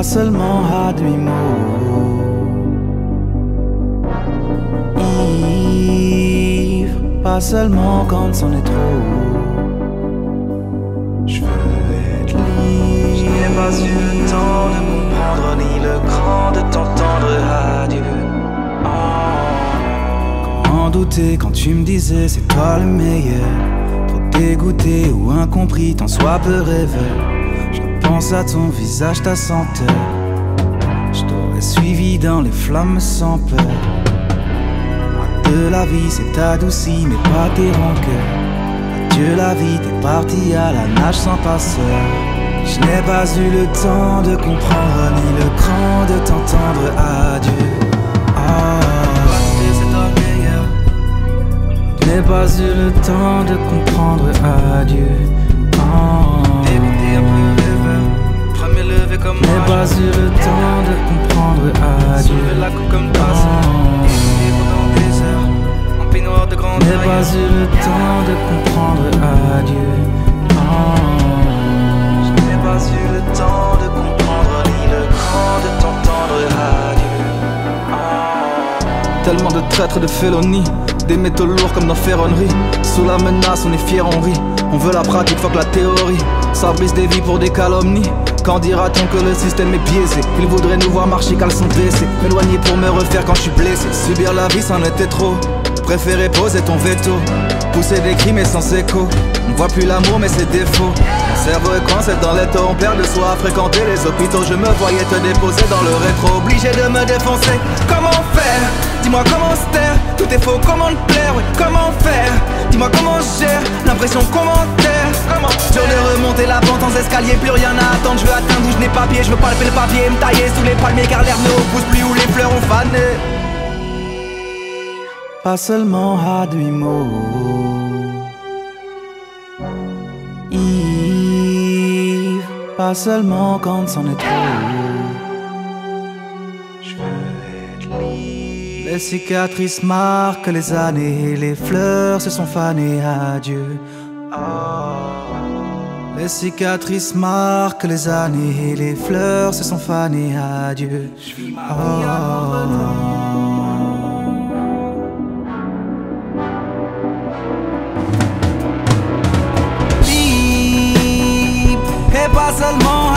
pas seulement à demi-mot. Ivre, pas seulement quand c'en est trop. Je veux être libre. Je n'ai pas eu le temps de comprendre ni le cran de t'entendre adieu. Comment douter quand tu me disais c'est toi le meilleur. Trop dégoûté ou incompris, tant soit peu rêveur. Je repense à ton visage, ta senteur. Je t'aurais suivi dans les flammes sans peur. De la vie s'est adouci mais pas tes rancœurs. Adieu la vie, t'es parti à la nage sans passeur. Je n'ai pas eu le temps de comprendre ni le cran de t'entendre adieu. Je n'ai pas eu le temps de comprendre adieu. Écoutez un peu rêveur, premier levé comme moi. Je n'ai pas eu le temps de comprendre adieu. Soulever la coupe comme ta sœur. Vivre dans des heures, en peignoir de grande Je n'ai pas eu le temps de comprendre adieu. Je n'ai pas eu le temps de comprendre ni le cran de t'entendre adieu. Tellement de traîtres, de félonie, des métaux lourds comme dans ferronnerie. Sous la menace, on est fier, on rit. On veut la pratique, fuck la théorie. Ça brise des vies pour des calomnies. Quand dira-t-on que le système est biaisé? Ils voudraient nous voir marcher caleçon baissé. M'éloigner pour me refaire quand je suis blessé. Subir la vie, c'en était trop. Préférer poser ton veto. Pousser des cris mais sans écho. On voit plus l'amour mais ses défauts. Mon cerveau est coincé dans les taux. On perd de soi à fréquenter les hôpitaux. Je me voyais te déposer dans le rétro. Obligé de me défoncer. Comment faire? Dis-moi comment se taire. Tout est faux, comment te plaire? Ouais, comment faire? Dis-moi comment je gère l'impression commentaire. Dur de remonter la pente en escalier. Plus rien à attendre, je veux atteindre où je n'ai pas pied. Je veux palper le papier et me tailler sous les palmiers. Car l'air ne repousse plus où les fleurs ont fané. Pas seulement à demi-mot. Ivre, pas seulement quand c'en est trop. Je veux être libre. Les cicatrices marquent les années, les fleurs se sont fanées, adieu. Les cicatrices marquent les années, les fleurs se sont fanées, adieu. Je vis ma vie à contre-temps. Libre, et pas seulement